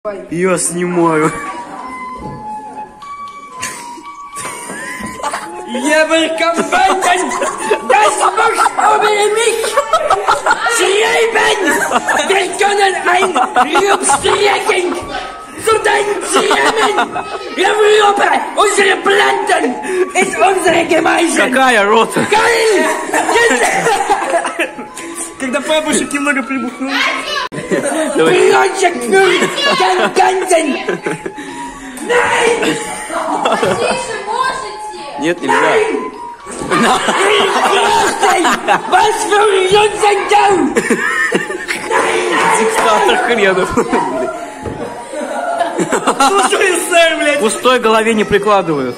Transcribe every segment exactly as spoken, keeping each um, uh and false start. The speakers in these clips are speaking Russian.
Я снимаю. Я willkommen, das muss über mich schreiben. Wir können ein Rübstrecken zu deinen Zähmen. Europa, unsere Planten ist unsere Gemeinschaft. Какая рота? Geil! Когда бабушек немного прибухнул. Projekt für den Ganzen. Nein! Нет, нельзя. Was für Jungs Диктатор хренов. Слушай, сэр, блядь. Пустой голове не прикладывают.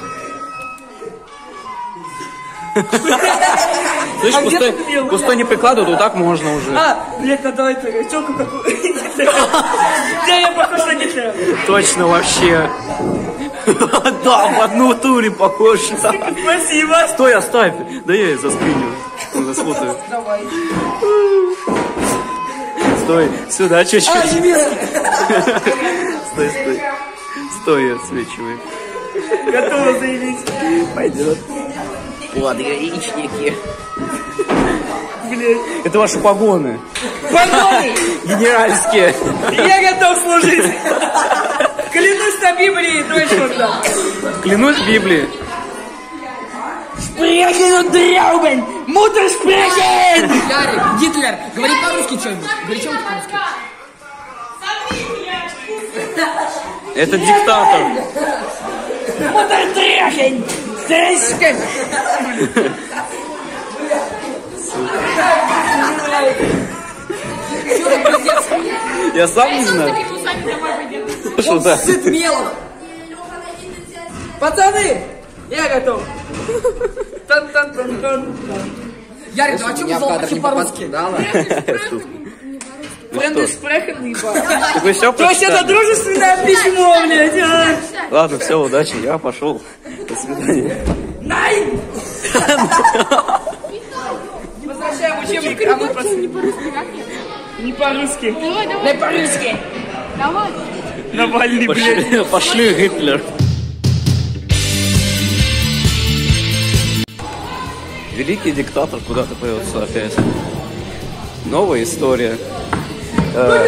Слышь, А пустой, где ты делал? пустой не прикладывают, вот так можно уже. А, блядь, надо это, челку какую. Где я похож на Гитлера? Точно вообще. Да, в одну туре похож. Спасибо. Стой, оставь. Да я заскриню. Засфотаю. Давай. Стой, сюда чуть-чуть. А, немецкий. Стой, стой. Стой, отсвечивай. Готово заявить. Пойдет. Пограничники. Блядь. Это ваши погоны. Погоны! Генеральские. Я готов служить. Клянусь на Библии, точно. Клянусь в Библии. Sprechen und Trauben! Mutter sprechen! Ярик, Гитлер, говори по-русски что-нибудь. Говори что-нибудь по-русски. Это диктатор. Mutter sprechen! Sprechen! Я сам не знаю. Что да? Сыт мелом. Пацаны, я готов. Тан-тан-тан-тан. Ярик, ну а что вы вообще по-русски? Френды спрехен, ебать. Вы все То есть это дружественное письмо, блядь, а? Ладно, все, удачи, я пошел. До свидания. Найн! Возвращаем учебник, а мы просто... Не по-русски, как нет? Не по-русски. Давай, давай. Не по-русски! Давай. Навальный, блядь. Пошли, пошли, Гитлер. Великий диктатор куда-то появился опять. Новая история. Э,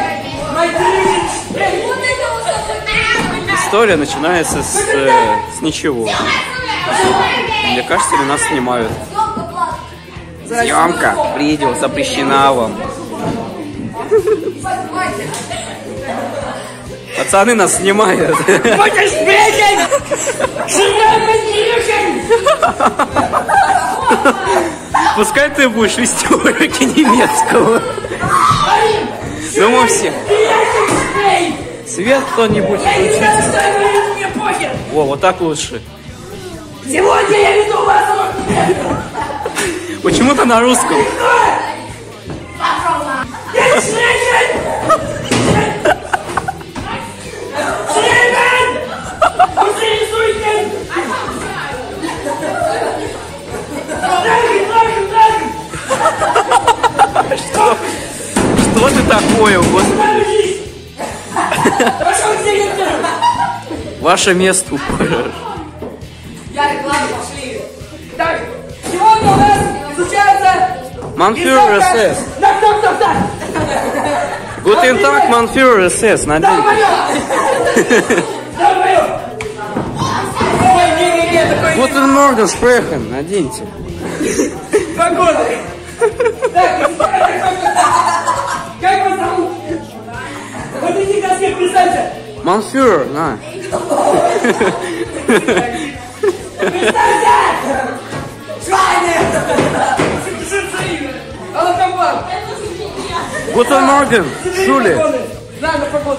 история начинается с, э, с ничего. Мне кажется, ли нас снимают. Съемка видео запрещена вам. Пацаны нас снимают. Mutter sprechen! Schreiben! Пускай ты будешь вести уроки немецкого. Ну мы все. Свет кто-нибудь включите. Мне похер! Во, вот так лучше. Сегодня я веду вас! Почему-то на русском. Что? Что ты такое, господи? Ваше место упорешь. Ярик, ладно, пошли. Так, сегодня у нас изучается... Манфюрер эс эс. Так, так, так, так! Guten Tag, Манфюрер эс эс. Надень. Guten Morgen, sprechen. Наденьте. Погоды. Как вас зовут? Вот иди ко мне, представься. Манфюрер, на. Guten Morgen, Schule. Знаю, на погоды.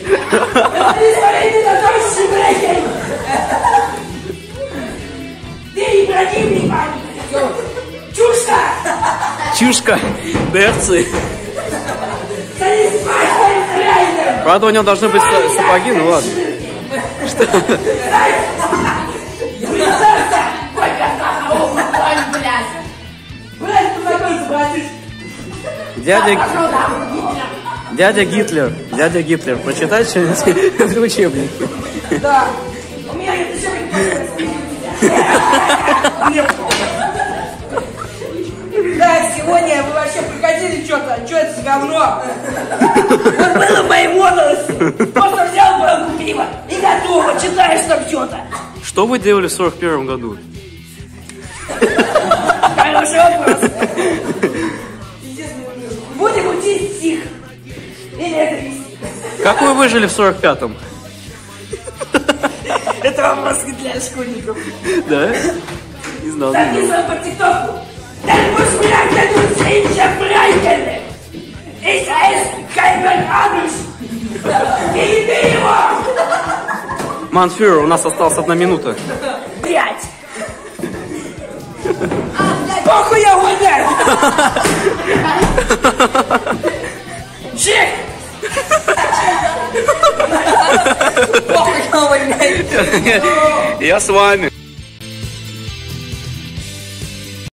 Ты противник, чушка! Чушка, берцы. Правда, у него должны быть сапоги, ну ладно. Что? Дядя, Дядя Гитлер, дядя Гитлер, прочитай что-нибудь в учебнике. Да. У меня нет еще Да, сегодня вы вообще приходили что-то, что это за говно? Вот было в моей молодости. Просто взял банку пива и готово, читаешь там что-то. Что вы делали в сорок первом году? Хороший вопрос. Будем учить стих. Или это не стих? Как вы выжили в сорок пятом? Это вопрос не для школьников. Да? Не знал, не знал. Записывал по тиктоку. Так пусть меня дадут синча брайкеры. Ich esse keinen Anusch. Переби его. Манфюрер, у нас осталась одна минута. Блять. Похуй я угоняю. Чек. Похуй, я угоняю. Я с вами.